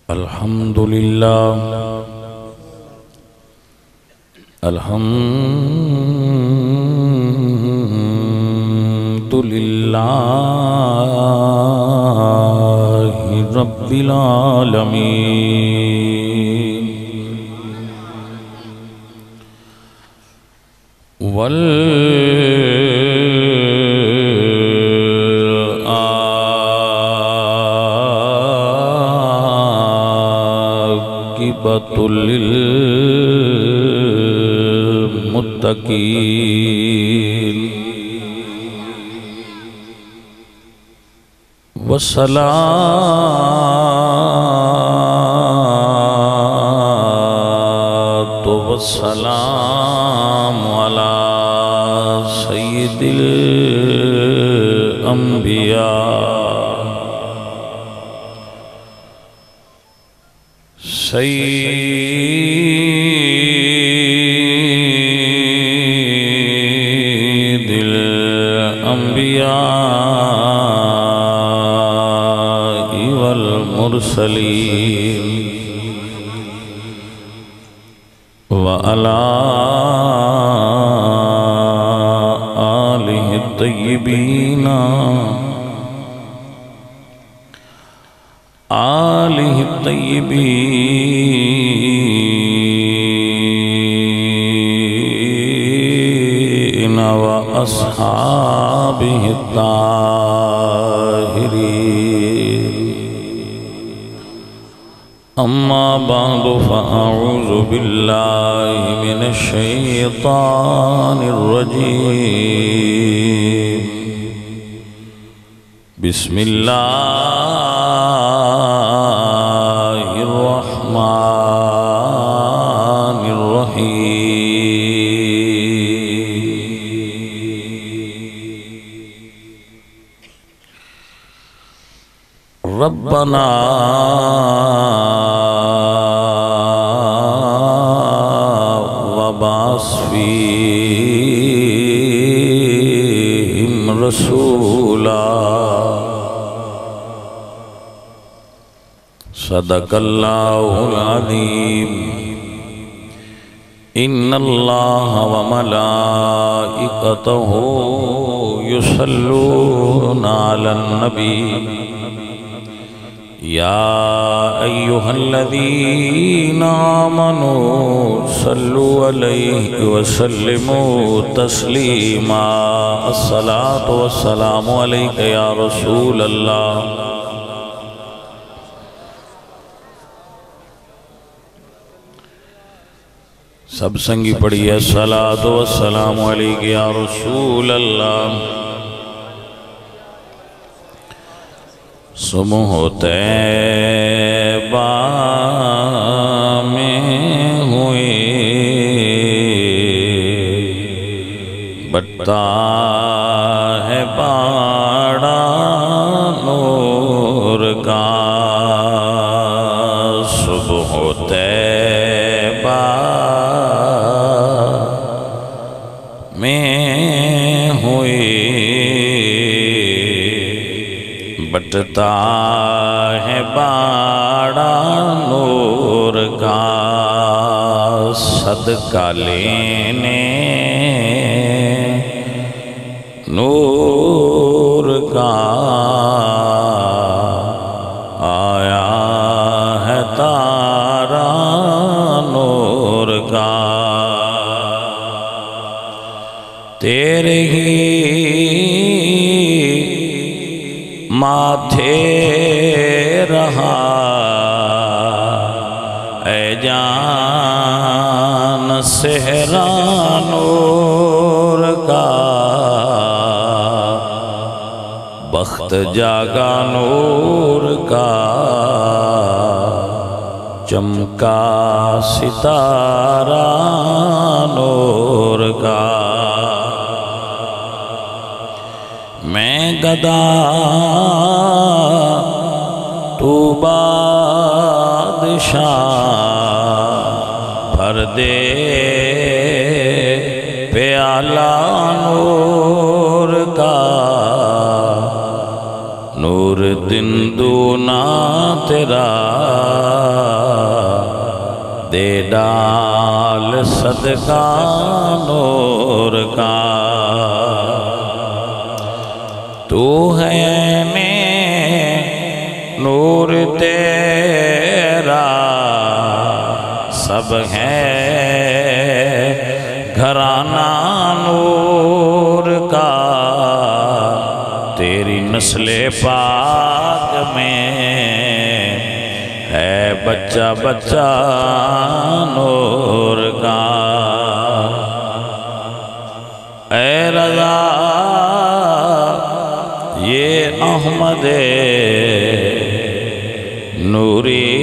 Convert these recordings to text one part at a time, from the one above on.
الحمد لله الحمد لله رب العالمين والعاقبة للمتقين والصلاة والسلام على سيد الأنبياء سيد الأنبياء والمرسلين وعلى آله الطيبين وأصحابه الطاهرين أما بعد فأعوذ بالله من الشيطان الرجيم بسم الله الرحمن الرحيم ربنا وبعث فيهم رسولا صدق الله العظيم إن الله وملائكته يصلون على النبي يا أيها الذين آمنوا صلوا عليه وسلموا تسليما الصلاة والسلام عليك يا رسول الله سب سنگی پڑھیے الصلاة والسلام علیک یا رسول اللہ صبح طیبہ میں ہوئے بٹتا ہے باڑا نور کا صبح طیبہ میں ہوئے بٹتا ہے باڑا نور کا صدقہ لینے نور کا آیا ہے تارا نور کا تیرے ہی ماتھے رہا اے جان سہرا نور کا بخت جاگا نور کا چمکا ستارہ نور کا میں گدا تو بادشاہ بھر دے پیالہ نور کا نور دن دونا تیرا دے ڈال صدقہ نور کا تو ہے نور تیرا سب ہے گھرانہ نور کا تیری نسل پاک میں ہے بچہ بچہ نور کا اے رضا یہ احمد نوری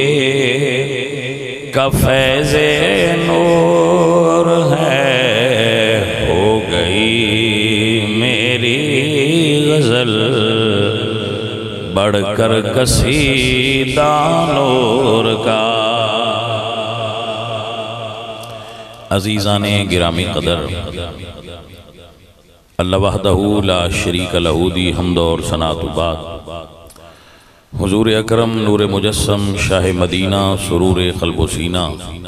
کا فیض نور ہے ہو گئی میری غزل بڑھ کر قصیدہ نور کا عزیزان گرامی قدر اللہ وحدہ لا شریک لہ دی حمد اور ثنا و بعد حضور اکرم نور مجسم شاہ مدینہ سرور قلب و سینہ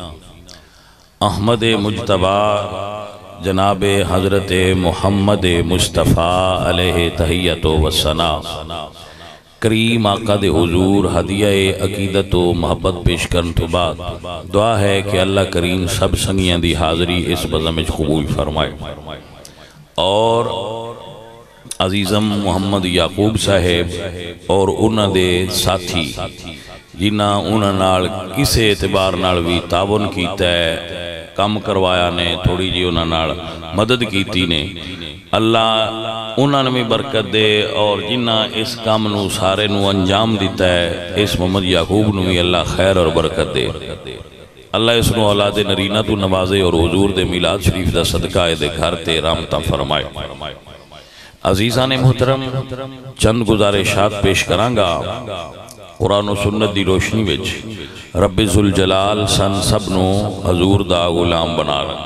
احمد مجتبی جناب حضرت محمد مصطفیٰ علیہ تحیت و ثنا کریم آقا دے حضور ہدیہ عقیدت و محبت پیش کرن تو بعد دعا ہے کہ اللہ کریم سب سنگیاں دی حاضری اس بزمج قبول فرمائے اور عزیزم محمد یعقوب صاحب اور انہاں دے ساتھی جنہاں انہاں نال کسے اعتبار نال بھی تعاون کیتا ہے کام کروایا نے تھوڑی جی انہاں نال مدد کیتی نے اللہ انہاں نے بھی برکت دے اور جنہاں اس کام نو سارے نو انجام دیتا ہے اس محمد یعقوب نو بھی اللہ خیر اور برکت دے اللہ اس نو اولاد نرینہ تو نوازے اور حضور دے میلاد شریف دا صدقہ دے گھر تے رحمتہ فرمائے عزیزان محترم چند گزارشات پیش کرانگا قرآن و سنت دی روشنی وچ رب ذوالجلال سن سب نو حضور دا غلام بنا رکھ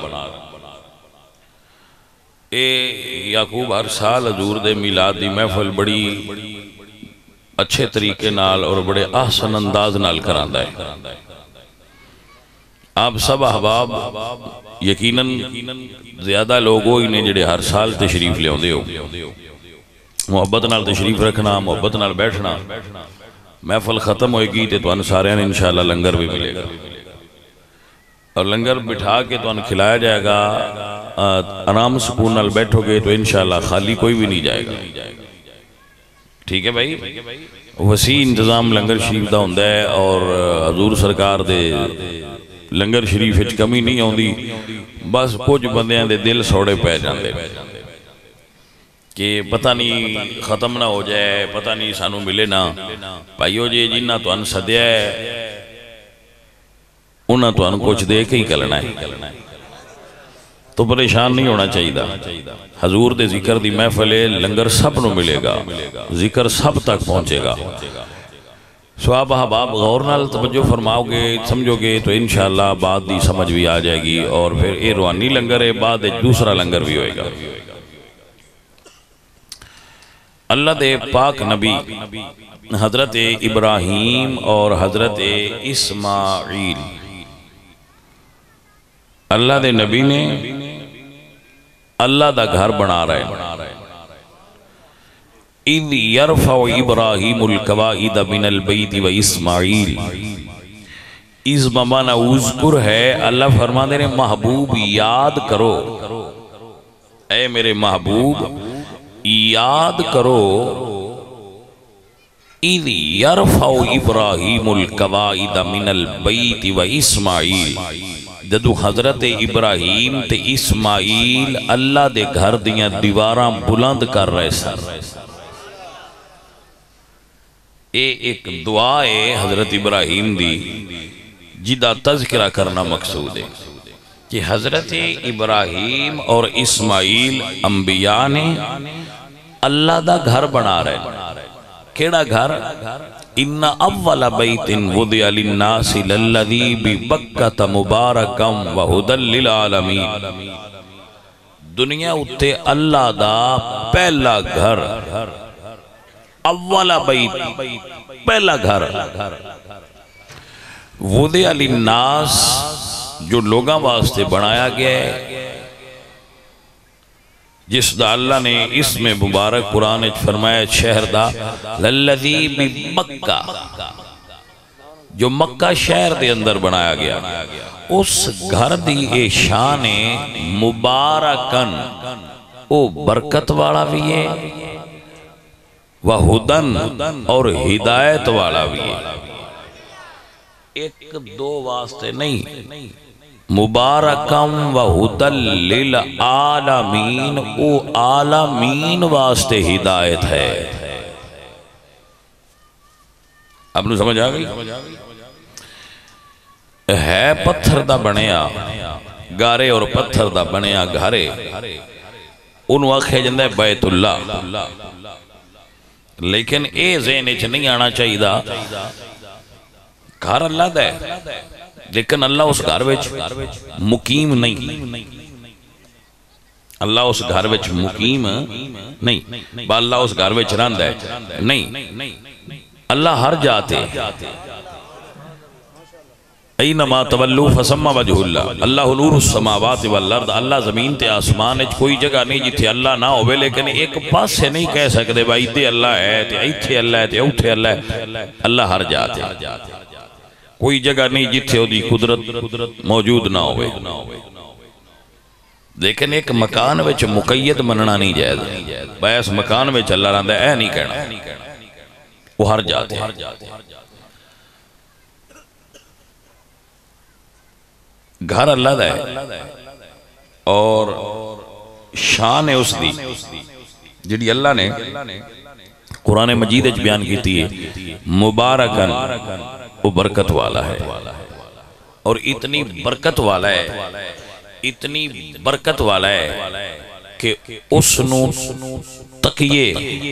اے یعقوب ہر سال حضور دے میلاد دی محفل بڑی اچھے طریقے نال اور بڑے احسن انداز نال کراندہ ہے آپ سب احباب یقیناً زیادہ لوگوں ہی نے جڑے ہر سال تشریف لے ہوندے ہو محبت نال تشریف رکھنا محبت نال بیٹھنا محفل ختم ہوئے گی تو ان سارے انشاءاللہ لنگر بھی ملے گا اور لنگر بٹھا کے تو ان کھلایا جائے گا آرام سکون نال بیٹھو گے تو انشاءاللہ خالی کوئی بھی نہیں جائے گا ٹھیک ہے بھائی وسیع انتظام لنگر شریف دا ہوندہ ہے اور حضور سرکار دے لنگر شریف اچ کمی نہیں ہوندی بس کچھ بندیاں دے دل سوڑے پہ جاندے کہ پتہ نہیں ختم نہ ہو جائے پتہ نہیں سانو ملے نہ بھائیو جی جنہ تو ان صدیہ ہے انہاں تو ان کچھ دے کے ہی کلنا ہے تو پریشان نہیں ہونا چاہیے حضور دے ذکر دی محفل لنگر سب نو ملے گا ذکر سب تک پہنچے گا سواب احباب غور نال توجہ فرماؤ گے سمجھو گے تو انشاءاللہ بعد دی سمجھ بھی آ جائے گی اور پھر اے روحانی لنگر ہے بعد دوسرا لنگر بھی ہوئے گا اللہ دے پاک نبی حضرت ابراہیم اور حضرت اسماعیل اللہ دے نبی نے اللہ دا گھر بنا رہے اِذْ يَرْفَعُ إِبْرَاهِيمُ الْقَوَائِدَ مِنَ الْبَيْتِ وَإِسْمَعِيلِ اس بمانا اذکر ہے اللہ فرما دے رہے محبوب یاد کرو اے میرے محبوب یاد کرو اِذْ يَرْفَعُ إِبْرَاهِيمُ الْقَوَائِدَ مِنَ الْبَيْتِ وَإِسْمَعِيلِ جدو حضرت ابراہیم تے اسماعیل اللہ دے گھر دیاں دیواراں بلند کر رہے سر ایک دعا ہے حضرت ابراہیم دی جدہ تذکرہ کرنا مقصود ہے کہ حضرت ابراہیم اور اسماعیل انبیاء نے اللہ دا گھر بنا رہے کیڑا گھر ان اول بیت وضع للناس للذی ببکۃ مبارکا وہدی للعالمین دنیا اتے اللہ دا پہلا گھر اولا بیت پہلا گھر وضع للناس جو لوگاں واسطے بنایا گیا ہے، جس دا اللہ نے اس میں مبارک قرآن فرمایا شہر دا للذی بمکہ، جو مکہ شہر دے اندر بنایا گیا، اس گھر دی اے شان مبارکن، او برکت والا بھی ہے، وہدن اور ہدایت والا بھی ہے۔ ایک دو واسطے نہیں، مبارکم وہدن للعالمین، او عالمین واسطے ہدایت ہے۔ اب نو سمجھ آگئی؟ ہے پتھر دا بنیا گارے اور پتھر دا بنیا گھرے، انہوں آکھے جندہ ہے بیت اللہ، لیکن اے ذہن اچھ نہیں آنا چاہیے دا گھر اللہ دا ہے، لیکن اللہ اس گھر وچ مقیم نہیں، اللہ اس گھر وچ مقیم نہیں، با اللہ اس گھر وچ رہند ہے نہیں، اللہ ہر جاتے اینما تولو فسم وجہ اللہ، اللہ نور السماوات والارض، اللہ زمین تے آسمان ہے، کوئی جگہ نہیں جتھے اللہ نہ ہوئے، لیکن ایک پاس سے نہیں کہہ سکتے بھائی تے اللہ ہے تے ایتھے اللہ ہے تے اوتھے اللہ ہے، اللہ ہر جاتے، کوئی جگہ نہیں جتھے وہ دی قدرت موجود نہ ہوئے، لیکن ایک مکان وچ مقید مننا نہیں جائز، بھائی اس مکان وچ اللہ رہندا ہے نہیں کہنا، وہ ہر جاتے گھر اللہ دا ہے، اور شان ہے اس دی جڑی اللہ نے قرآن مجید اچھ بیان کی تھی مبارکن، وہ برکت والا ہے، اور اتنی برکت والا ہے، اتنی برکت والا ہے کہ اس نو تقیے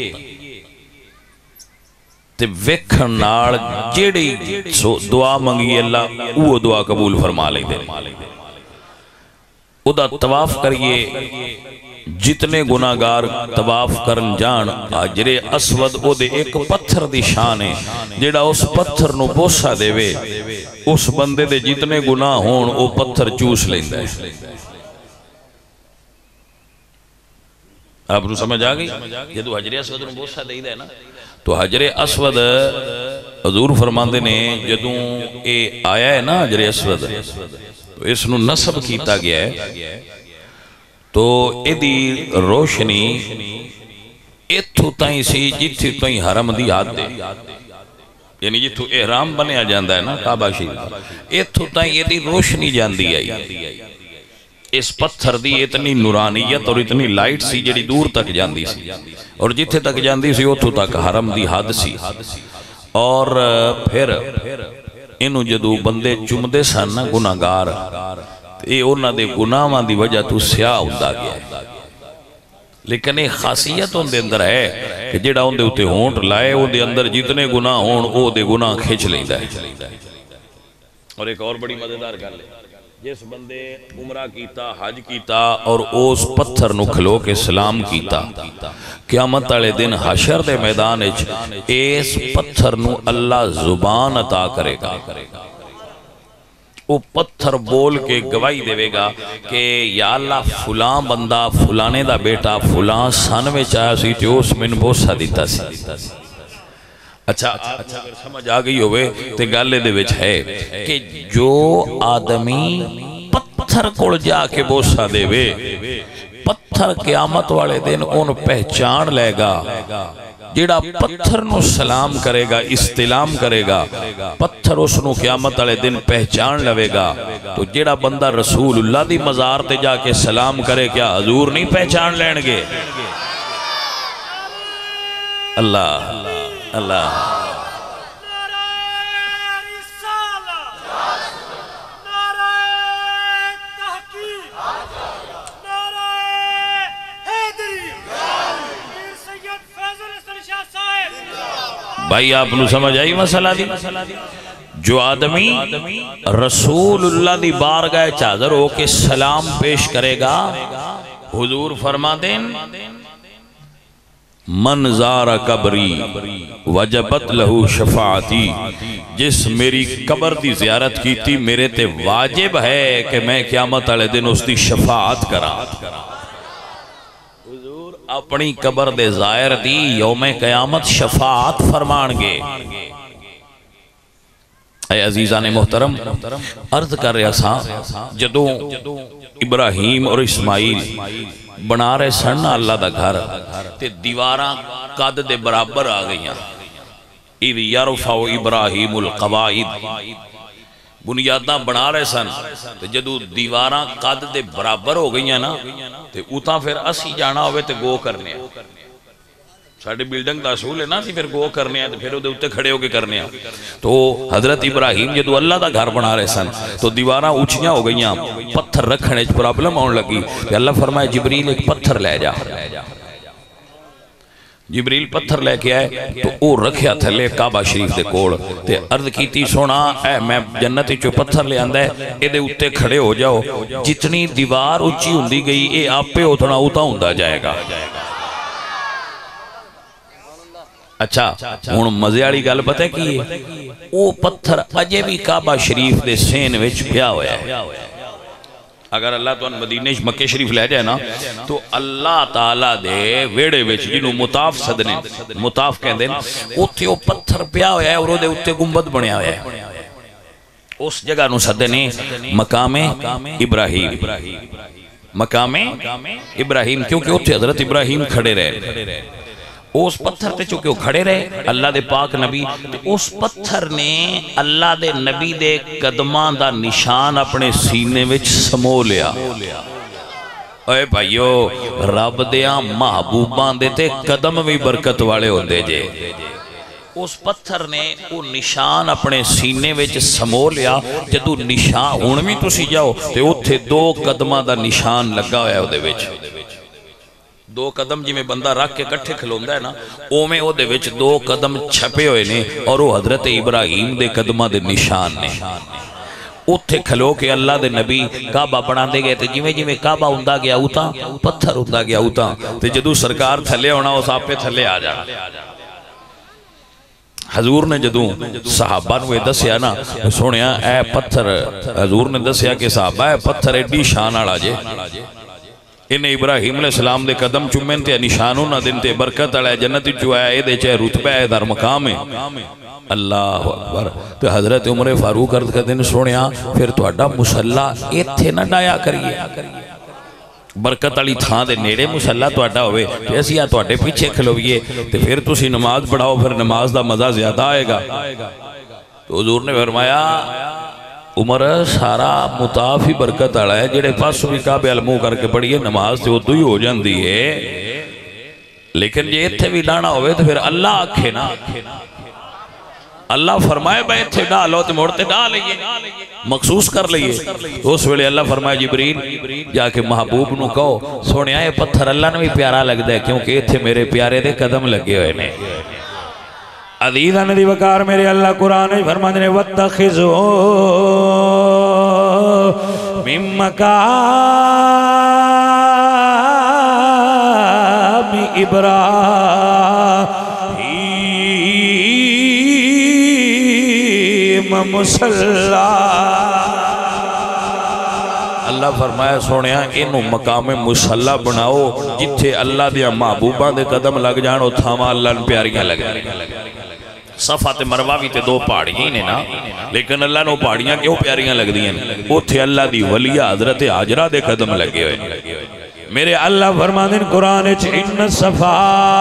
تے ویکھن نال جیڑی دعا منگی اللہ وہ دعا قبول فرما لے دے، او دا طواف کریے، جتنے گناہگار طواف کرن جان حجر اسود او دے ایک پتھر دی شان ہے، جیڑا اس پتھر نو بوسا دے وے اس بندے دے جتنے گناہ ہون او پتھر چوس لیندہ ہے۔ آپ نو سمجھ آگئی؟ جدو حجر اسود نو بوسا دے ہے نا، تو حجر اسود حضور فرماندے نے جدوں اے آیا ہے نا حجر اسود، تو اس نو نصب کیتا گیا ہے، تو اے دی روشنی ایتھو تائیں سی جتھو تائیں حرم دی حد دے، یعنی جتھو احرام بنیا جاندہ ہے نا کعبہ شریف، ایتھو تائیں یہ دی روشنی جاندی آئی، اس پتھر دی اتنی نورانیت اور اتنی لائٹ سی جڑی دور تک جاندی سی، اور جتھے تک جاندی سی اتھو تک حرم دی حد سی، اور پھر انہوں جدو بندے چمدے سن گناہگار، اے انہاں دے گناہاں دی وجہ تو سیاہ ہوندا گیا ہے، لیکن ایک خاصیت ان دے اندر ہے کہ جڑا ان دے اتے ہونٹ لائے ان دے اندر جتنے گناہ ہون او دے گناہ کھچ لیندہ ہے۔ اور ایک اور بڑی مزیدار گل ہے، جس بندے عمرہ کیتا حج کیتا اور اس پتھر نو کھلو کے سلام کیتا، قیامت والے دن حشر دے میدان وچ اس پتھر نو اللہ زبان عطا کرے گا، وہ پتھر بول کے گواہی دے گا کہ یا اللہ فلاں بندہ فلانے دا بیٹا فلاں سن میں چاہا سی تے اس من بوسا دیتا سی۔ اچھا اگر سمجھ آگئی ہوئے تے گالے دے وچ ہے کہ جو آدمی پتھر کوڑ جا کے بوسا دے وے، پتھر قیامت والے دن ان پہچان لے گا، جیڑا پتھر نو سلام کرے گا استلام کرے گا، پتھر اس نو قیامت والے دن پہچان لوے گا، تو جیڑا بندہ رسول اللہ دی مزار تے جا کے سلام کرے کیا حضور نہیں پہچان لین گے؟ اللہ اللہ بھائی آپ نو سمجھ آئی مسئلہ دی؟ جو آدمی رسول اللہ دی بارگاہ حاضر ہو کے سلام پیش کرے گا، حضور فرما دیں من زار قبری وجبت لہو شفاعتی، جس میری قبر دی زیارت کی تھی میرے تے واجب ہے کہ میں قیامت والے دن اس دی شفاعت کرا۔ حضور اپنی قبر دے زائر دی یوم قیامت شفاعت فرمان گے۔ اے عزیزان محترم، عرض کر رہا سا جدوں ابراہیم اور اسماعیل بنا رہے سن اللہ دا گھر تے دیواراں قد دے برابر آ گئیاں۔ اِذْ يَرْفَعُ إِبْرَاهِيمُ الْقَوَائِدَ، بنیاداں بنا رہے سن تے جدوں دیواراں قد دے برابر ہو گئیاں نا تے اتاں پھر اسی جانا ہوئے تے گو کرنے ہیں۔ ساڑھے بلڈنگ دا اصول ہے نا سی پھر گو کرنے ہیں پھر وہ اتے کھڑے ہو کے کرنے ہیں۔ تو حضرت ابراہیم جدو اللہ دا گھر بنا رہے سن تو دیواراں اونچیاں ہو گئیاں، پتھر رکھنے پرابلم آن لگی، کہ اللہ فرمائے جبریل ایک پتھر لے جا۔ جبریل پتھر لے کے آئے تو او رکھیا تھلے کعبہ شریف دے کوڑ تے عرض کیتی سونا اے میں جنتی چو پتھر لے آندہ ہے اے دے اتے کھڑے ہو جاؤ، جتنی دیوار اونچی ہوندی گئی اے آپ پہ اتنا اوتا ہوندہ جائے گا۔ اچھا ہن مزے والی گل پتہ کی ہے، او پتھر اجے بھی کعبہ شریف دے سین وچ پیا ہویا ہے۔ اگر اللہ تو مدینہ مکہ شریف لے جائے نا تو اللہ تعالیٰ دے ویڑے وچ جنہوں مطاف صدنے مطاف کہندے اوتھے او پتھر پیا ہویا ہے اور دے اوتے گنبد بنیا ہویا ہے۔ اس جگہ نو صدنے مقام ابراہیم، مقام ابراہیم، کیونکہ اوتھے حضرت ابراہیم کھڑے رہے۔ اس پتھر تے چونکہ وہ کھڑے رہے اللہ دے پاک نبی، اس پتھر نے اللہ دے نبی دے قدمان دا نشان اپنے سینے وچ سمو لیا۔ اے بھائیو، رب دیاں محبوبان دے تے قدم بھی برکت والے ہوندے جے۔ اس پتھر نے وہ نشان اپنے سینے وچ سمو لیا۔ جدو نشان ہن بھی تسی جاؤ تے اوتھے 2 قدماں دا نشان لگا ہویا ہے اودے وچ۔ 2 قدم جی میں بندہ رکھ کے کٹھے کھلوندہ ہے نا، او میں او دے وچ 2 قدم چھپے ہوئے نے اور وہ حضرت ابراہیم دے قدمہ دے نشان نے۔ اتھے کھلو کے اللہ دے نبی کعبہ بنا دے گئے تے جویں جویں کعبہ ہوندہ گیا اتاں پتھر ہوندہ گیا اتاں تے جدو سرکار تھلے ہونا اس آپ پہ تھلے آ جانا۔ حضور نے جدو صحابہ نوے دسیا نا سونیا اے پتھر، حضور نے دسیا کہ صحابہ اے پتھر ایڈی شان آڑا جے، انہیں ابراہیم علیہ السلام دے قدم چمین تے نشانوں نہ دن تے برکت علیہ جنت جو ہے دے چاہے رتبہ ہے در مقام ہے۔ اللہ اکبر۔ تو حضرت عمر فاروق عرض کر دن سونیا پھر تو اڈا مسلح ایتھے نہ ڈایا کریے، برکت علی تھان دے نیڑے مسلح تو اڈا ہوئے تو ایسی یا تو اڈے پیچھے کھلوئیے تو پھر تسی نماز پڑھاؤ، پھر نماز دا مزہ زیادہ آئے گا۔ تو حضور نے فرمایا عمر سارا مطاف ہی برکت آڑا ہے، جڑے پاس بھی کعبے علمو کر کے پڑھئے نماز تے ادھو ہی ہو جاندی ہے، لیکن یہ اتھے بھی ڈانا ہوئے تو پھر اللہ آکھے نا، اللہ فرمائے بھائی اتھے ڈالو تے موڑتے ڈال لئیے، مخصوص کر لئیے۔ تو اس ویلے اللہ فرمائے جبریل جا کے محبوب نو کہو سونے آئے پتھر اللہ نے بھی پیارا لگ دے کیونکہ اتھے میرے پیارے دے قدم لگے ہوئے نے۔ عزیزہ ندی وقار میرے اللہ قرآن فرمانے نے وَاتَّخِذُوا مِن مَّقَامِ إِبْرَاهِيمَ مُصَلَّى۔ اللہ فرمایا سونیا انہوں مقام مصلح بناؤ جتھے اللہ دیا محبوبان دے قدم لگ جانو تھاما اللہ نے پیاریاں لگ صفا تے مروہ بھی تے 2 پہاڑیاں نے نا، لیکن اللہ نے پہاڑیاں کیوں پیاریاں لگ دیں اوتھے اللہ دی ولی حضرت حاجرہ دے قدم لگے ہوئے۔ میرے اللہ فرمانے قرآن ان الصفا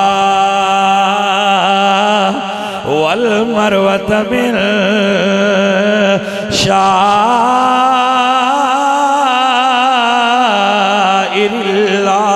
والمروۃ من شعائر اللہ۔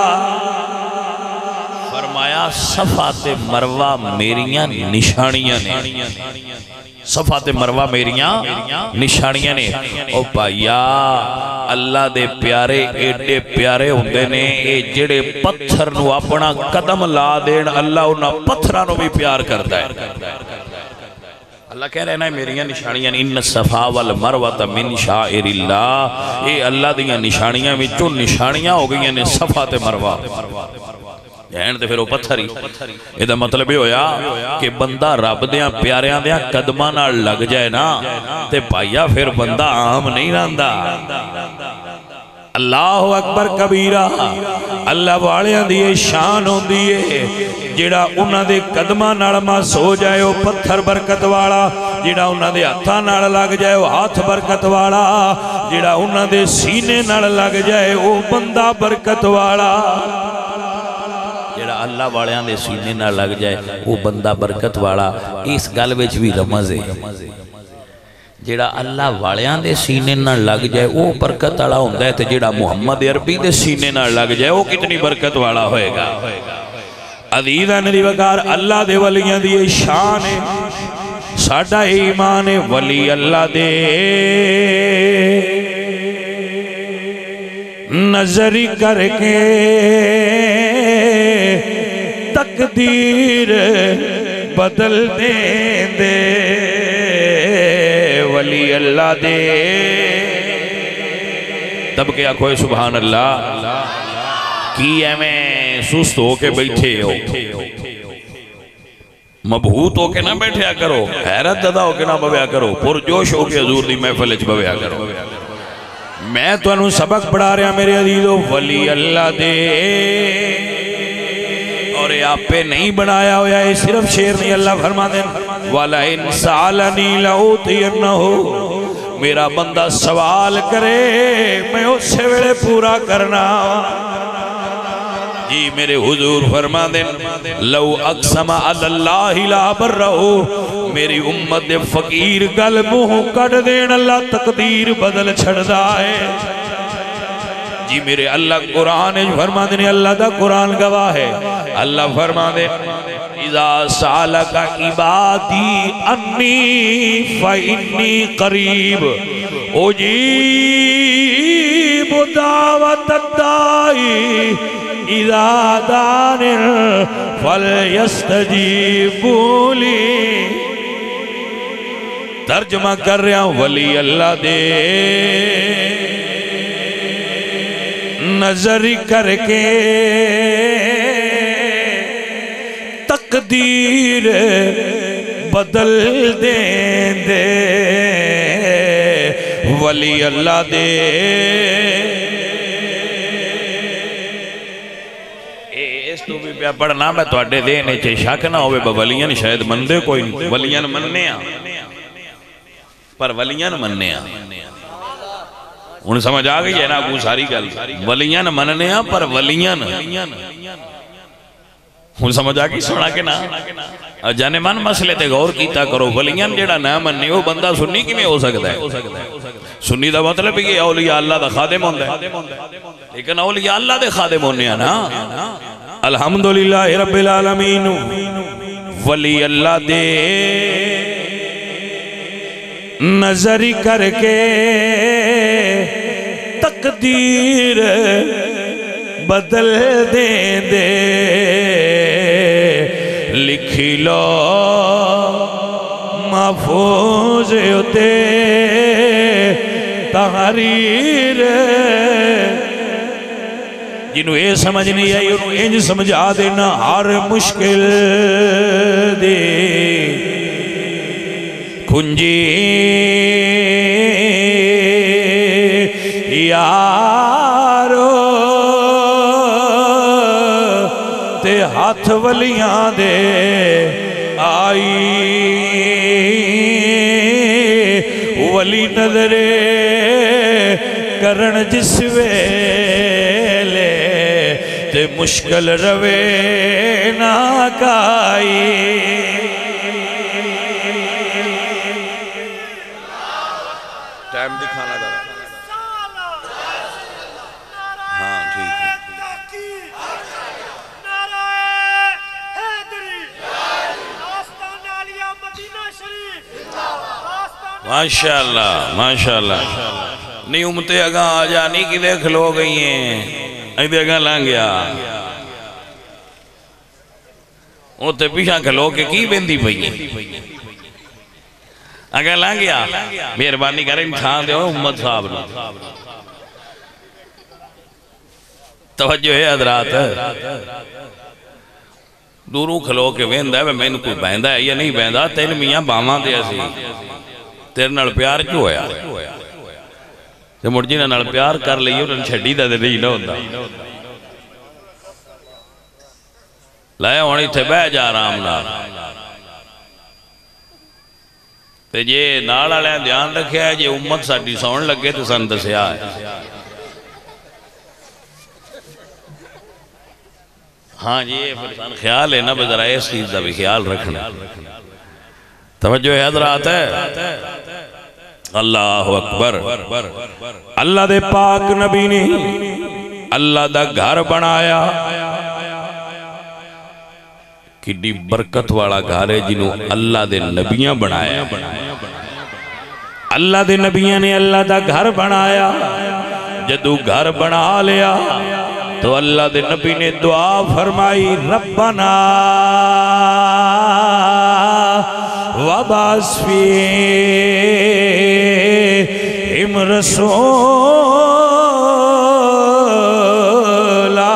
صفا تے مروہ میریاں نشانیاں نے، صفا تے مروہ میریاں نشانیاں نے۔ او بھائیا اللہ دے پیارے ایڈے پیارے ہوندے نے اے جڑے پتھر نو اپنا قدم لا دین اللہ انہاں پتھران نو بھی پیار کرتا ہے۔ اللہ کہہ رہے ہیں میریاں نشانیاں ان الصفا والمروۃ من شعائر اللہ، اے اللہ دیاں نشانیاں وچوں نشانیاں ہو گئی ہیں صفا تے مروہ۔ جہن تے پھر وہ پتھر ہی. یہ دا مطلب یہ ہویا کہ بندہ رب دیاں پیاریاں دیاں قدماں نال لگ جائے نا تے پائیا پھر بندہ عام نہیں رہندا. اللہ اکبر کبیرہ. اللہ والیاں دی شان ہوندی ہے جیڑا انہاں دے قدماں نال مس ہو جائے وہ پتھر برکت والا، جیڑا انہاں دے ہتھاں نال لگ جائے وہ ہاتھ برکت والا، جیڑا انہاں دے سینے نال لگ جائے وہ بندہ برکت والا. جیڑا اللہ والیاں دے سینے نال لگ جائے وہ بندہ برکت والا. اس گل وچ بھی رمز ہے، جیڑا اللہ والیاں دے سینے نال لگ جائے وہ برکت والا ہوندا ہے تے جیڑا محمد عربی دے سینے نال لگ جائے وہ کتنی برکت والا ہوئے گا. عزیزاں دی وقار اللہ دے ولیاں دی شان ہے. ساڈا ایمان ہے ولی اللہ دے نظر کر کے تقدیر بدل دیں دے. ولی اللہ دے تب کیا کوئی سبحان اللہ کی ایمیں سست ہو کے بیٹھے ہو، مبہوت ہو کے نہ بیٹھیا کرو، حیرت زدہ ہو کے نہ بویا کرو، پرجوش ہو کے حضور دی محفل وچ بویا کرو. میں تو انہوں سبق پڑھا رہا میرے عزیزو. ولی اللہ دے اور یہ آپ پہ نہیں بنایا ہویا، یہ صرف شعر نہیں. اللہ فرما دیں وَلَئِنْ سَأَلَنِي لَأُوتِيَنَّهُ. میرا بندہ سوال کرے میں اسے ویلے پورا کرنا. جی میرے حضور فرما دیں لو اقسم علی اللہ لا برہو. میری امت دے فقیر گل منہ کٹ دین اللہ تقدیر بدل چھڑ دائے. جی میرے اللہ قرآن فرما دیں، اللہ دا قرآن گواہ ہے. اللہ فرما دیں اذا سالک عبادی انی فإنی قریب اجیب دعوت الدائی اذا دان فلیستجیبوا لی. ترجمہ کر رہا ہوں ولی اللہ دے نظر کر کے تقدیر بدل دیں دے. ولی اللہ دے اس تو بھی پیا پڑھنا میں تو اڈے دینے چھے شک نہ ہوئے ولیاں شاید مندے کوئی نہیں. ولیاں مننے آ پر ولیاں مننے آ انہیں سمجھ آگئی ہے نا کو ساری گل. ولیاں مننے آ پر ولیاں انہیں سمجھ آگئی سنا کے نا جانے من مسئلے تے غور کیتا کرو. ولیاں جیڑا نہ مننے وہ بندہ سنی کی میں ہو سکتا ہے. سنی دا مطلب کہ اولیاء اللہ دا خادم ہوندہ ہے، لیکن اولیاء اللہ دے خادم ہونے ہیں نا. الحمدللہ رب العالمین. ولی اللہ دے نظر کر کے تقدیر بدل دیں دے. لکھی لو محفوظ ہوتے تحریر. جنہوں یہ سمجھ نہیں آئی انہوں انج سمجھا دینا ہر مشکل دے کنجی یارو تے ہاتھ ولیاں دے آئی. ولی نظرے کرن جس ویلے تے مشکل روے نہ کائی. ٹائم دکھانا دارا ہاں ٹھیک ہے. ماشاءاللہ ماشاءاللہ. نہیں امتے اگاں آ جانی کی دیکھ لو گئی ہیں ایدے اگاں لانگ گیا اوتے پیشاں کھلو کے کی بندی پئی اگاں لانگ گیا. مہربانی کریں امتحان دے امت صاحب نے توجہ ہے حضرات. دوروں کھلو کے ویندا ہے میں کوئی بہندا ہے یا نہیں بہندا تین میاں باواں تے اسی تیرے نال پیار کیوں ہویا تے مڑ جنہاں نال پیار کر لئی انہاں چھڈی دا تے نہیں نہ ہوندا لائے ہن ایتھے بہ جا آرام نال تے جے نال والے دھیان رکھیا ہے جے امت ساڈی سون لگے تے سن دسیا ہے ہاں جی فرسان خیال ہے نا بذرا اس چیز دا بھی خیال رکھنا توجہ ہے حضرات ہے اللہ اکبر اللہ دے پاک نبی نے اللہ دا گھر بنایا کڈی برکت والا گھر ہے جنہوں اللہ دے نبیاں بنایا اللہ دے نبیاں نے اللہ دا گھر بنایا جدو گھر بنا لیا تو اللہ دے نبی نے دعا فرمائی ربنا وبعث فیہم رسولا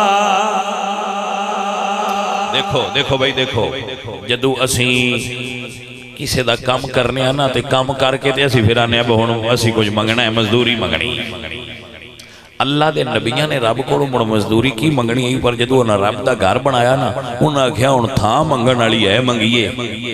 دیکھو بھائی دیکھو جدو اسیں کسی دا کام کرنے آنا تے کام کر کے تے اسی پھر آنے اب ہونوں اسی کچھ منگنا ہے مزدوری منگنی اللہ دے نبیاں نے رب کو مڑ مزدوری کی منگنی ہے پر جدو انہاں رب دا گھر بنایا نا انہاں کہا ان تھا منگن والی ہے منگیے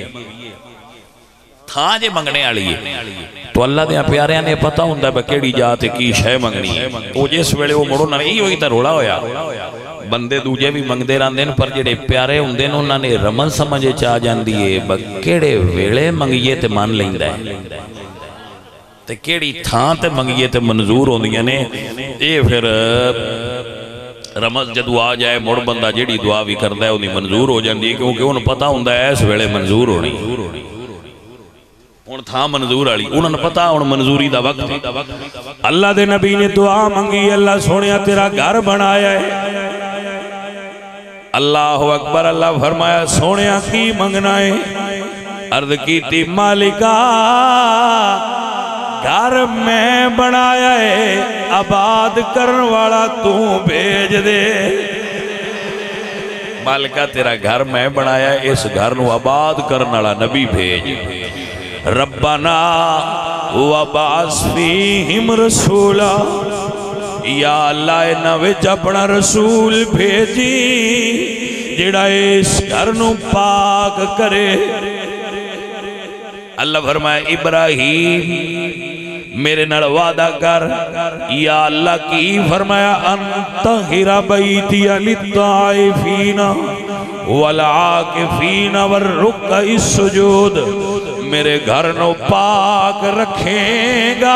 تھا جے منگنے والی ہے تو اللہ دے پیاریاں نے پتہ ہوندا ہے کیڑی جات کی شے منگنی ہے او جس ویلے وہ مڑو نہ نہیں ہوئی تے رولا ہویا بندے دوجے بھی منگدے رہندے پر جڑے پیارے ہوندے نے انہاں نے رمز سمجھ چا جاندی ہے کیڑے ویلے منگیے تے مان لیندا ہے تے کیڑی تھاں تے منگیے تے منظور ہوندیاں نے اے پھر رمض جدو آ جائے مڑ بندہ جیڑی دعا بھی کردا ہے انہی منظور ہو جاندی ہے کیونکہ انہوں پتہ ہوندا ہے اس ویلے منظور ہونی ان تھا منظور والی انہوں نے پتہ ان منظوری دا وقت اللہ دے نبی نے دعا منگی اللہ سونیا تیرا گھر بنایا ہے اللہ اکبر اللہ فرمایا سونیا کی منگنا ہے عرض کی تی مالکا گھر میں بنایا ہے آباد کرن والا تو بھیج دے مالکہ تیرا گھر میں بنایا ہے اس گھر نو آباد کرن والا نبی بھیج ربنا وبعث فیہم رسولا یا اللہ نوچ اپنا رسول بھیجی جڑا اس گھر نو پاک کرے اللہ فرمایا ابراہیم میرے نال وعدہ کر یا اللہ کی فرمایا انطہر بیتی للطائفین والعاکفین والرکع السجود میرے گھر نو پاک رکھیں گا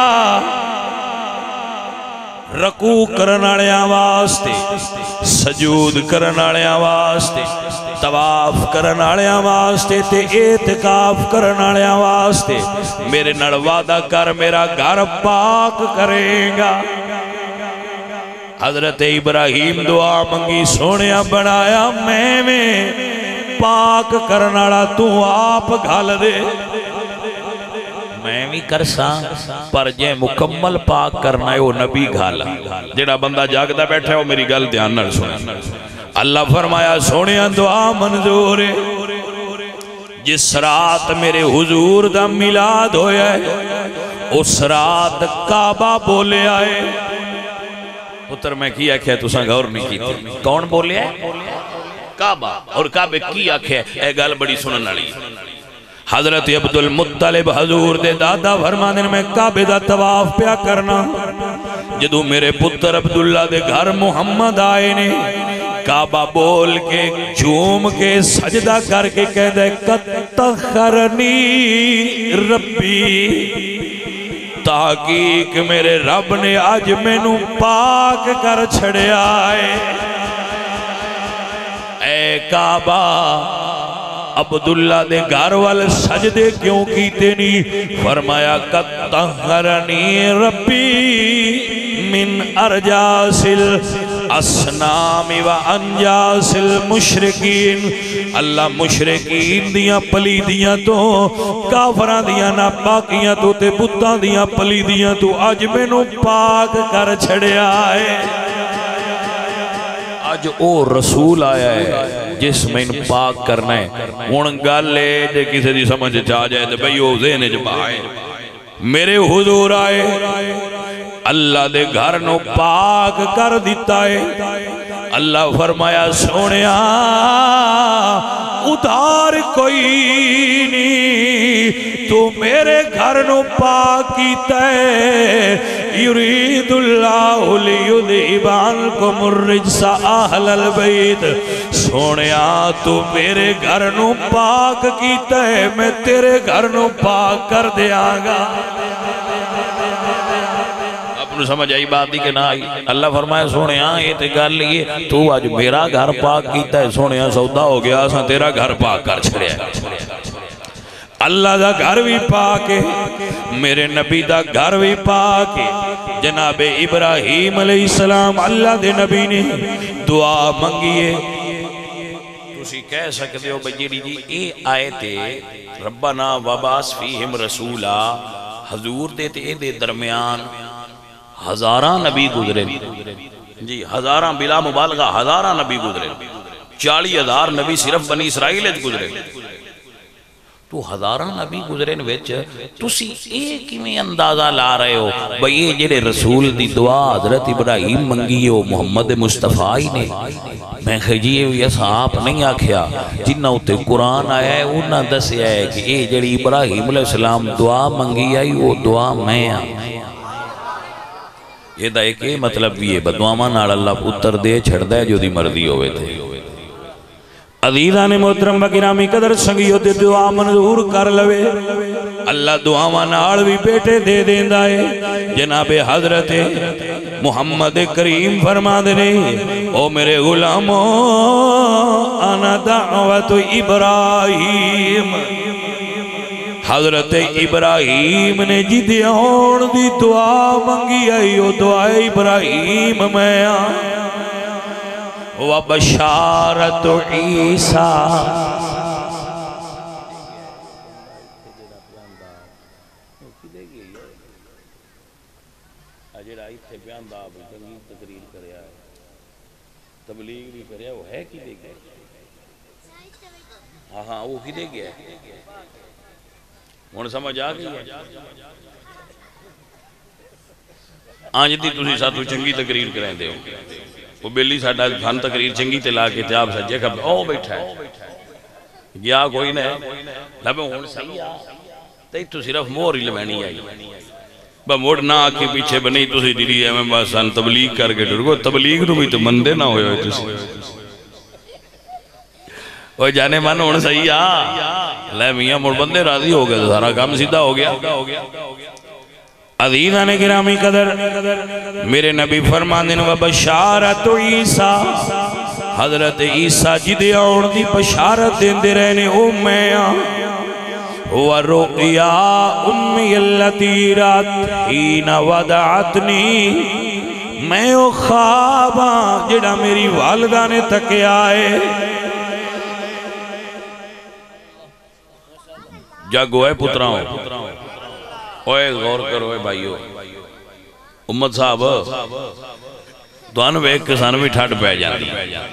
رکوع کرنالیاں واسطے سجود کرنالیاں واسطے طواف کرنالیاں واسطے تے اعتکاف کرنالیاں واسطے میرے نال وعدہ کر میرا گھر پاک کرے گا حضرت ابراہیم دعا منگی سونیا بنایا میں پاک کرنالا تو آپ گھال دے میں بھی کرساں پر جے مکمل پاک کرنا ہے وہ نبی گھالا جڑا بندہ جاگدہ بیٹھا ہے وہ میری گل دھیان نہ سنے اللہ فرمایا سونیا دعا منظور ہے جس رات میرے حضور دا میلاد ہویا ہے اس رات کعبہ بولے آئے پتر میں کی آکھے تو سنگ اور نہیں کی تھی کون بولے آئے کعبہ اور کعبہ کی آکھے اے گال بڑی سنن علی حضرت عبدالمطلب حضور دے دادا فرمانے میں کعبہ دا طواف پیا کرنا جدو میرے پتر عبداللہ دے گھر محمد آئے نے کعبہ بول کے جھوم کے سجدہ کر کے کہہ دے قطخرنی ربی تحقیق میرے رب نے آج میں نو پاک کر چھڑے آئے اے کعبہ عبداللہ دے گھر وال سجدے کیوں کیتے نہیں فرمایا قطخرنی ربی من ارجاس الاسنام و انجاس المشرکین اللہ مشرکین دیاں پلیدیاں تو کافران دیاں ناپاکیاں تو تے بتاں دیاں پلیدیاں تو آج میں نو پاک کر چھڑے آئے اج او رسول آیا ہے جس میں ان پاک کرنا ہے. ہن گل ہے جے کسی دی سمجھ آ جائے تے بھئی او ذہن وچ پائے میرے حضور آئے اللہ دے گھر نو پاک کر دیتا ہے. اللہ فرمایا سونیا ادھار کوئی نہیں تو میرے گھر نو پاک کیتا ہے. یرید اللہ لیذھب عنکم الرجس اہل البیت. سونیا تو میرے گھر نو پاک کیتا ہے میں تیرے گھر نو پاک کر دیاں گا. سمجھ آئی بات دی کہ نہ آئی؟ اللہ فرمایا سونیا یہ تے گل یہ تو آج میرا گھر پاک کیتا ہے. سونیا سودا ہو گیا اساں تیرا گھر پاک کر چھڑیا. اللہ دا گھر بھی پاک ہے میرے نبی دا گھر بھی پاک ہے. جناب ابراہیم علیہ السلام اللہ دے نبی نے دعا منگیے. تسی کہہ سکتے ہو بھئی جی اے آئے تے ربنا وبعث فیہم رسولا حضور دے تے دے درمیان ہزاراں نبی گزرے جی ہزاراں بلا مبالغہ ہزاراں نبی گزرے 40,000 نبی صرف بنی اسرائیل گزرے. تو ہزاراں نبی گزرے وچ تسی ایک ہی میں اندازہ لا رہے ہو بھئی یہ جڑے رسول دی دعا حضرت ابراہیم منگی ہو محمد مصطفیٰ ہی نے. میں خجیے ہوئی صاحب نہیں آکھیا جنہ ہوتے قرآن آیا ہے انہاں دسیا ہے کہ یہ جڑی ابراہیم علیہ السلام دعا منگی آئی وہ دعا میں آ. یہ دا ایک مطلب بھی ہے بدعاواں نال اللہ پتر دے چھڑدا ہے جو دی مرضی ہوئے تھے. عزیزان محترم و گرامی قدر سنگیو تے دعا منظور کر لوے. اللہ دعاواں نال بھی بیٹے دے دیندا ہے. جناب حضرت محمد کریم فرما دے او میرے غلامو انا دعوت ابراہیم. حضرت ابراہیم نے جی دیون دی دعا منگی آئی او دعا ابراہیم میں آ. وبشارت عیسیٰ تبلیغ بھی کریا وہ ہے کی دے گئے ہاں وہ کی دے گیا ہون سمجھ آ گئی ہے. آج دی تسی ساتھو چنگی تقریر کریں دے ہو وہ بیلی ساڑھا فن تقریر چنگی تلا کے تیاب سجے کب او بیٹھا ہے گیا کوئی نہیں لبے ہون صحیح آ تی تو صرف مور ہی لمینی آئی با موڑ نہ آکے پیچھے بنی تسی دیلی ہے میں بس ان تبلیغ کر کے ڈر گو تبلیغ رو بھی تو مندے نہ ہوئے ہوئے تسی وہ جانے من ہون صحیح آ لے میاں موڑ بندے راضی ہو گئے سارا کام سیدھا ہو گیا. عزیزان گرامی قدر میرے نبی فرماندن و بشارت عیسیٰ حضرت عیسیٰ جی دے آن دی بشارت دین دے رہنے او میں و رؤیا امی اللتی رات ہین ودعتنی میں او خواباں جڑا میری والدہ نے تکے آئے. جاگو ہے پتراؤں اوے غور کرو اے بھائیو امت صاحب دوان ویک کسان بھی ٹھاٹ پہ جاندی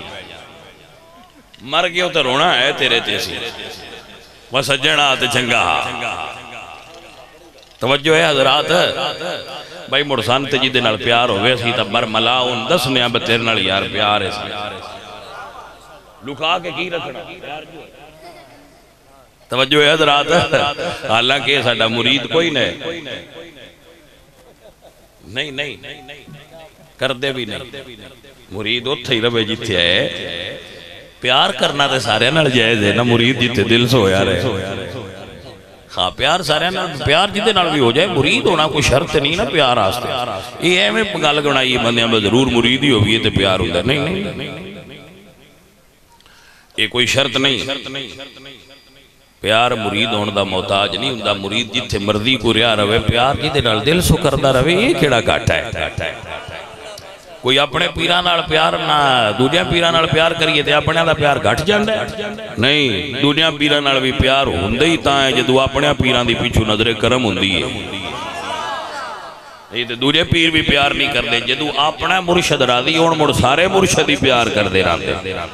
مر گیا تو رونا ہے تیرے تیسی وہ سجنہ آتے چنگا توجہ ہے حضرات بھائی مرسان تجیدے نال پیار ہوئے سی تب بر ملاؤن 10 نیا بتیر نال یار پیار ہے سی لکھا کے کی رکھنا توجہ ہے حضرات حالانکہ ساڑھا مرید کوئی نہیں کر دے بھی نہیں مرید اتھا ہی ربے جیتے ہے پیار کرنا تے سارے نال جائز ہے نا مرید جیتے دل سے ہویا رہے ہاں پیار سارے نال پیار جیتے نال بھی ہو جائے مرید ہونا کوئی شرط نہیں نا پیار آستے یہ ہے میں گل گنائی بندیاں میں ضرور مرید ہی ہو بھی تے پیار ہوتا ہے نہیں یہ کوئی شرط نہیں پیار مرید ہون دا محتاج نہیں ہوندا مرید جتھے مرضی کو رہا رہے پیار جیدے نال دل سو کردہ رہے یہ کیڑا گھاٹا ہے کوئی اپنے پیران نال پیار نہ دنیا پیران نال پیار کریے تے اپنے دا پیار گھٹ جاندا ہے نہیں دنیا پیران نال بھی پیار ہوندے ہی تاں ہے جدو اپنے پیران دی پیچھو نظر کرم ہوندی ہے یہ تو دوجے پیر بھی پیار نہیں کر دے جدو اپنا مرشد راضی ہون مڑ سارے مرشد ہی پیار کر دے رہتے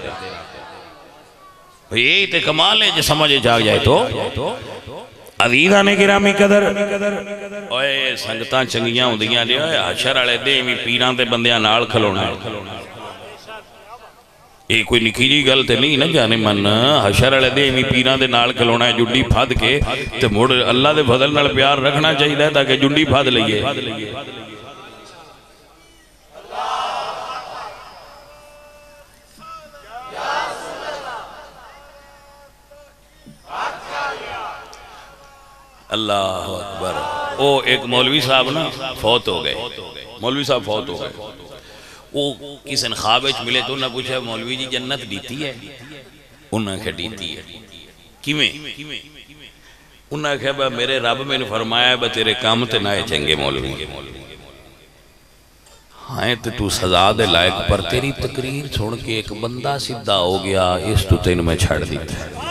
یہی تے کمال ہے جو سمجھے جاگ جائے تو عزیزہ نے گرامی قدر اوے سنگتاں چنگیاں ہوں دیاں لے حشر والے دے میں پیران تے بندیاں نال کھلونا یہ کوئی نکی جی گل تے نہیں نا جانے من حشر والے دے میں پیران دے نال کھلونا ہے جنڈی پھاد کے تے مڑ اللہ دے فضل نال پیار رکھنا چاہیے تاکہ جنڈی پھاد لئیے اللہ اکبر او ایک مولوی صاحب نا فوت ہو گئے مولوی صاحب فوت ہو گئے وہ کس ان خوابش ملے تو انہیں پوچھا مولوی جی جنت دیتی ہے انہیں کہا دیتی ہے کیویں انہیں کہا میرے رب میں نے فرمایا ہے تیرے کام تے نائے چنگے مولوی ہاں تو سزا دے لائق پر تیری تقریر چھوڑ کے ایک بندہ سدھا ہو گیا اس تو تین میں چھڑ دیتا ہے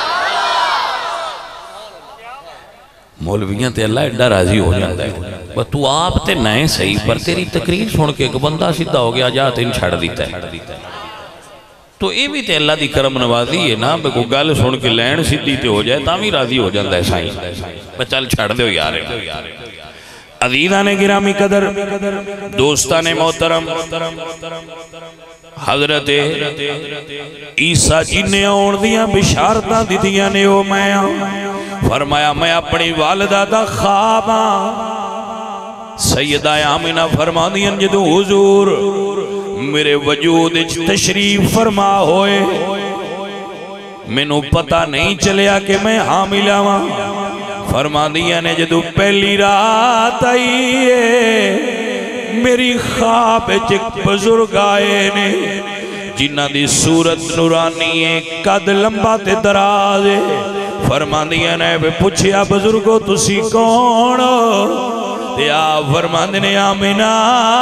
مولویاں تے اللہ ایڈا راضی ہو جاتا ہے بس تو آپ تے نئے صحیح پر تیری تقریر سن کے ایک بندہ سدھا ہو گیا جا تین چھڑ دیتا ہے تو یہ بھی تے اللہ دی کرم نوازی ہے نا بے کو گل سن کے لین سدھی تے ہو جائے تامی راضی ہو جاتا ہے سائیں بس چل چھڑ دے ہو یارے عزیزان گرامی قدر دوستان محترم حضرت عیسیٰ جی نے آن دیاں بشارتاں دیتیاں نے او میں فرمایا میں اپنی والدہ دا خواباں سیدہ آمینہ فرما دیاں جدو حضور میرے وجود تشریف فرما ہوئے مینوں پتہ نہیں چلیا کہ میں حاملہ ہاں فرما دیاں نے جدو پہلی رات آئی ہے میری خواب ایک بزرگ آئے نے جنہ دی صورت نورانی ہے قد لمبا تے دراز ہے فرما دیاں نے پوچھیا بزرگو تسی کون یا فرما دینے آمینہ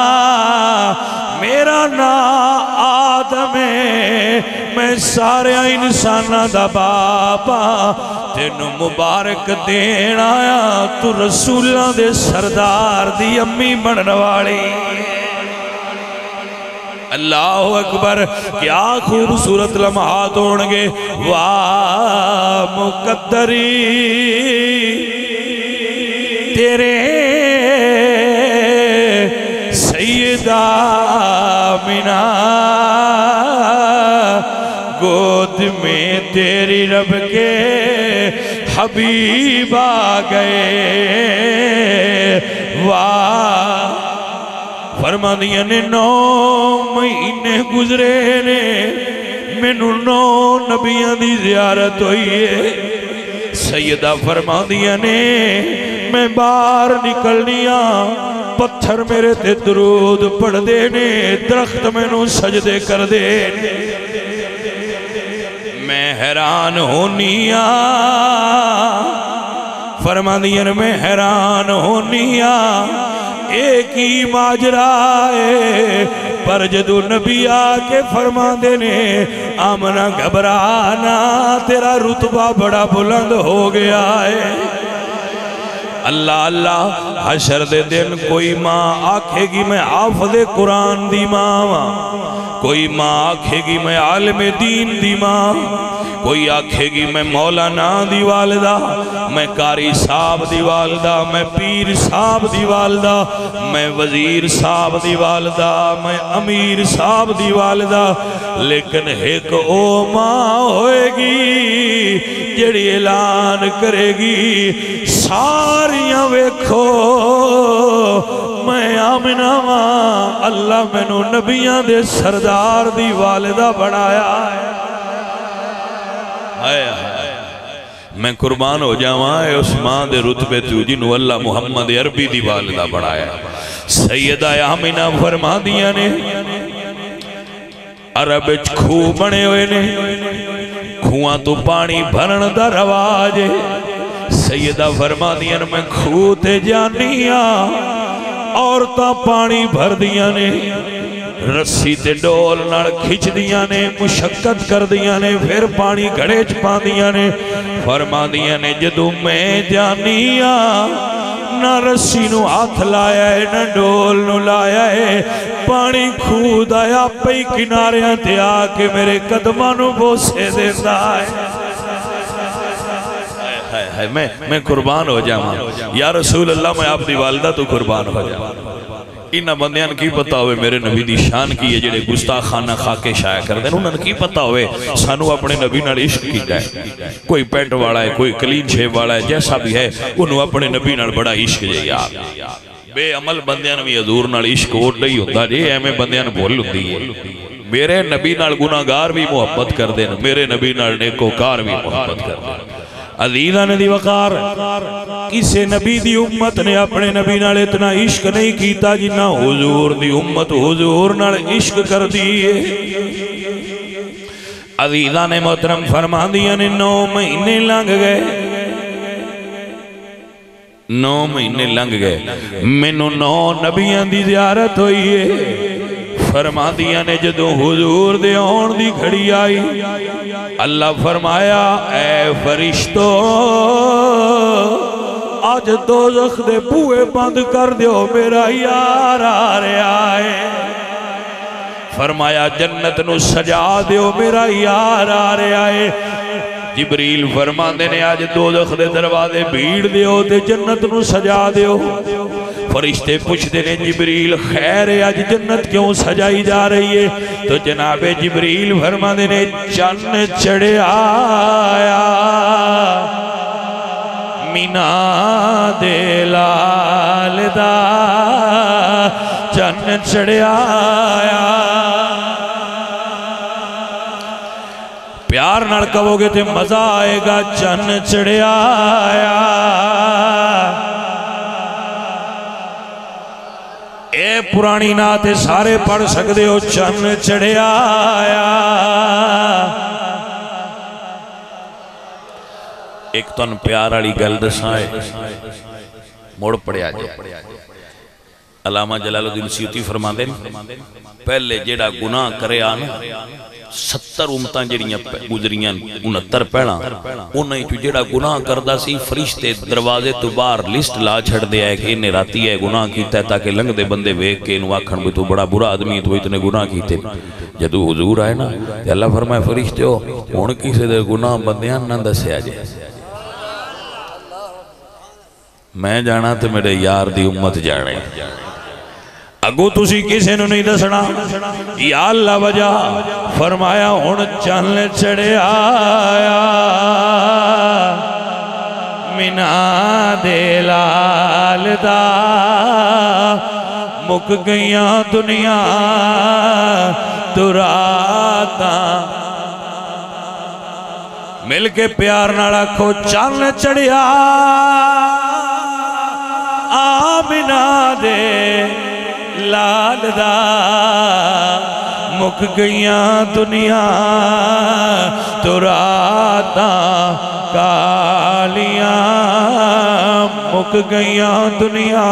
میرا نام آدم ہے میں سارے انسانہ دا باپا تینو مبارک دین آیا تو رسولہ دے سردار دی امی بنن والی اللہ اکبر کیا خوبصورت لمحات ہونگے واہ مقدری تیرے سیدہ آمینہ گود میں تیری رب کے حبیب آ گئے واہ فرما دیا نے 9 مہینے گزرے نے مینوں 9 نبیاں دی زیارت ہوئی ہے سیدہ فرما دیا نے میں باہر نکلنیا پتھر میرے تے درود پڑھ دینے درخت مینوں سجدے کر دینے میں حیران ہونیا فرما دیا میں حیران ہونیا ایک ہی ماجرا ہے پر جدو نبی آکے فرما دینے آمنہ گھبرانا تیرا رتبہ بڑا بلند ہو گیا ہے اللہ اللہ حشر دے دن کوئی ماں آکھے گی میں حافظ قرآن دی ماں کوئی ماں آکھے گی میں عالم دین دی ماں کوئی آکھے گی میں مولانا دی والدہ میں قاری صاحب دی والدہ میں پیر صاحب دی والدہ میں وزیر صاحب دی والدہ میں امیر صاحب دی والدہ لیکن ایک او ماں ہوئے گی جڑی اعلان کرے گی ساریاں ویکھو میں آمنہ ماں اللہ مینوں نبیاں دے سردار دی والدہ بنایا ہے میں قربان ہو جاواں ہے اس ماں دے رتبے تو جنہوں اللہ محمد عربی دی والدہ بنایا سیدہ آمنہ فرما دیا نے عرب کھو بنے ہوئے نے کھوان تو پانی بھرن دا رواج سیدہ فرما دیا نے میں کھو تے جانیا عورتاں پانی بھر دیا نے رسی تے ڈول نڑ کھچ دیا نے مشقت کر دیا نے پھر پانی گھڑے چپا دیا نے فرما دیا نے جدو میں جانیا نہ رسی نو ہاتھ لایا ہے نہ ڈول نو لایا ہے پانی خود آیا پئی کناریاں تے آکے میرے قدمہ نو بوسے دیتا ہے میں قربان ہو جاؤں یا رسول اللہ میں آپ دی والدہ تو قربان ہو جاؤں انہاں بندیاں کی پتہ ہوئے میرے نبی دی شان کی ہے جڑے گستاخانہ خاکے شائع کر دیں انہاں کی پتہ ہوئے سانو اپنے نبی نال عشق کیتا ہے کوئی پینٹ والا ہے کوئی کلین شیپ والا ہے جیسا بھی ہے انہوں اپنے نبی نال بڑا عشق جے یار بے عمل بندیاں بھی حضور نال عشق اوڈ نہیں ہوتا جے ایمیں بندیاں بھول ہوتی ہے میرے نبی نال گناہگار بھی محبت کر دیں میرے نبی نال نیکوکار بھی محبت کر دیں عزیزان دی وقار کسے نبی دی امت نے اپنے نبی نال اتنا عشق نہیں کیتا جنہ حضور دی امت حضور نال عشق کر دیئے عزیزان محترم فرما دیا نے 9 مہینے لنگ گئے 9 مہینے لنگ گئے مینوں 9 نبیاں دی زیارت ہوئی ہے فرما دیا نے جدوں حضور دے آن دی گھڑی آئی اللہ فرمایا اے فرشتو آج دوزخ دے بوئے بند کر دیو میرا یار آ رہا ہے فرمایا جنت نو سجا دیو میرا یار آ رہا ہے جبریل فرما دینے آج دوزخ دے دروازے بھیڑ دیو تے جنت نو سجا دیو فرشتے پوچھ دینے جبریل خیر ہے آج جنت کیوں سجائی جا رہی ہے تو جناب جبریل فرما دینے چن چڑھے آیا مینا دے لال دا چن چڑھے آیا پیار نال کہو گے تے مزہ آئے گا چن چڑھے آیا اے پرانی ناتے سارے پڑھ سکتے ہو چن چڑھے آیا ایک تن پیار والی گل دسائے موڑ پڑے آ جائے علامہ جلال الدین سیوطی فرما دیں پہلے جیڑا گناہ کرے آنا 70 امتاں جڑیاں گزریاں 69 پہنا انہیں تو جڑا گناہ کردہ سی فرشتے دروازے تو باہر لسٹ لا چھڑ دیا ہے کہ انہیں راتی ہے گناہ کیتا ہے تاکہ لنگ دے بندے ویک کے انہوں آکھن بھی تو بڑا برا آدمی تو اتنے گناہ کیتے جدو حضور آئے نا اللہ فرمائے فرشتے ہو ان کی سے دے گناہ بندیاں نہ دسے آجے میں جانا تو میرے یار دی امت جانے اگو تسی کسے نو نہیں دسنا یا اللہ وجہ فرمایا ہون چل چڑھے آیا مینا دے لال دا مک گئیاں دنیا تراتا مل کے پیار ناڑا کو چل چڑھے آمینہ دے لال دا مک گئیاں دنیا تو راتاں کالیاں مک گئیاں دنیا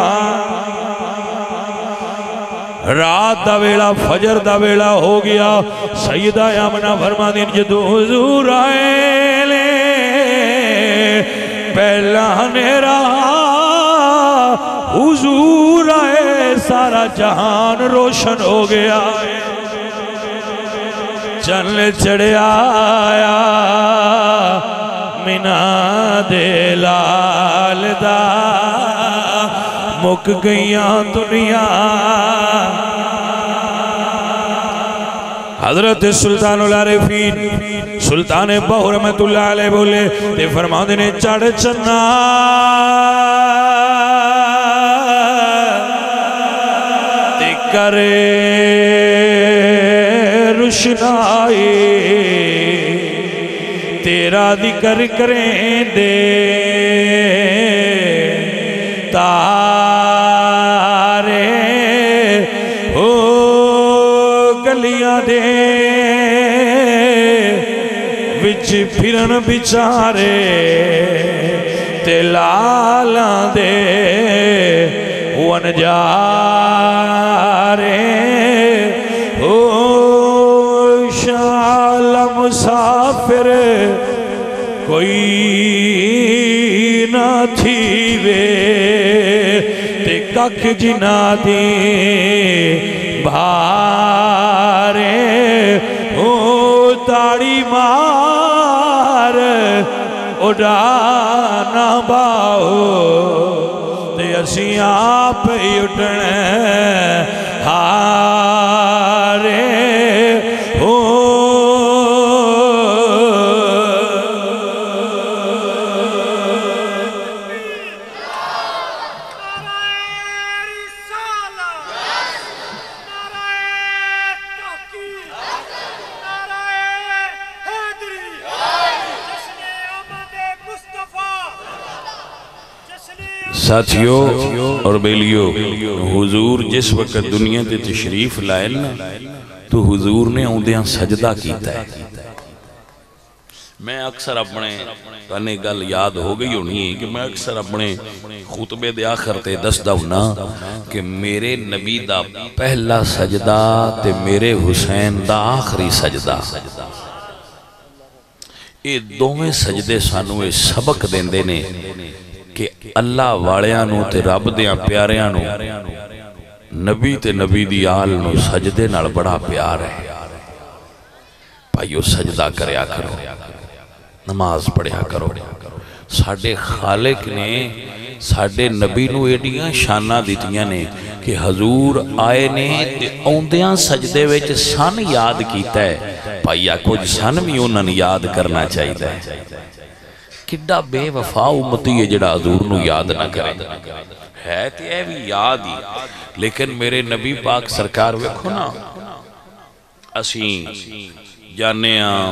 رات دا ویلا فجر دا ویلا ہو گیا سیدہ آمنہ فرما دین جدو حضور آئے لے پہلا نیرا حضور آئے سارا جہان روشن ہو گیا چل چڑھے آیا مینا دے لال دا مک گئیاں دنیا حضرت سلطان العارفین سلطان بہو رحمت اللہ علیہ بولے تے فرما دینے چڑھ چنا تے کرے روشنائی تیرا ذکر کریں دے تارے ہو گلیاں دے وچ پھرن بچارے تے لالاں دے ون جارے او شال مسافر کوئی نہ تھی وے کک جنا دی بھارے او تاڑی مار اڈانا باؤ تے اسی آپ ہی اٹھنے ہارے ہو ساتھیو اور بیلیو، حضور جس وقت دنیا تے تشریف لائے نا تو حضور نے اوندیاں سجدہ کیتا ہے۔ میں اکثر اپنے کہنے گل یاد ہو گئی ہونی ہے کہ میں اکثر اپنے خطبے دے آخر تے دسدا ہونا کہ میرے نبی دا پہلا سجدہ تے میرے حسین دا آخری سجدہ، یہ دوویں سجدے سانو یہ سبق دیندے نے کہ اللہ والیاں تے رب دیاں پیاریاں نبی تے نبی دی آل نو سجدے نال بڑا پیار ہے۔ بھائیو سجدہ کریا کرو، نماز پڑھیا کرو۔ ساڑھے خالق نے ساڑھے نبی نو ایڈیاں شانہ دیتیاں نے کہ حضور آئے نے تے اوندیاں سجدے ویچ سن یاد کیتا ہے۔ بھائیا کچھ سن بھی انہوں نے یاد کرنا چاہیے ہے۔ کڈا بے وفا امتی ہے جڑا حضور نو یاد نہ کرے، ہے تے اے بھی یاد ہی، لیکن میرے نبی پاک سرکار ویکھو نا، اسیں جانے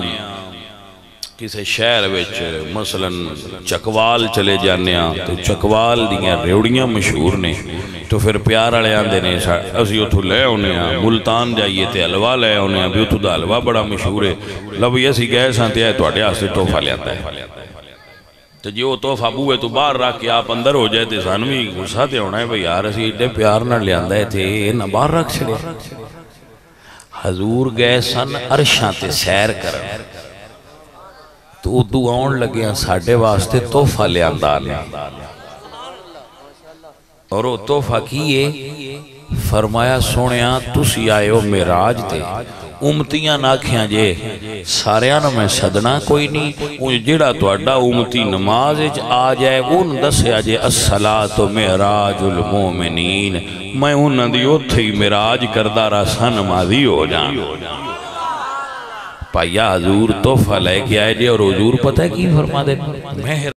کسے شہر وچ مثلا چکوال چلے جانے تو چکوال دیاں ریوڑیاں مشہور نے، تو پھر پیار والے آندے نے اسی اتھو لے ہونے ملتان جائیے تے حلوہ لے ہونے بھی اتھو دا حلوہ بڑا مشہور ہے، لو اسی گئے سانتے آئے تو اٹھے آستے تحفہ لیاتا ہے، تو جو تحفہ بوئے تو باہر رکھ کے آپ اندر ہو جائے تے سانوی غصہ تے ہونا ہے بھئی یار اسی ایڈے پیار نہ لیاندہ ہے تے نہ باہر رکھ چھڑے۔ حضور گئے سن عرشاں تے سیر کر تو دعاؤں لگیاں ساڑھے واسطے تحفہ لیاندہ نے، اور وہ تحفہ کیے فرمایا سونیاں تسی آئے ہو معراج تے امتیاں ناکھیاں جے ساریاں میں صدنا کوئی نہیں، جڑا تو اڈا امتی نماز آ جائے ان دسیا جے الصلاۃ معراج المومنین، میں انہاں دی اتھی معراج کردہ رسا نمازی ہو جان۔ پایا حضور تحفہ لے کے آئے جے اور حضور پتہ ہے کی فرما دے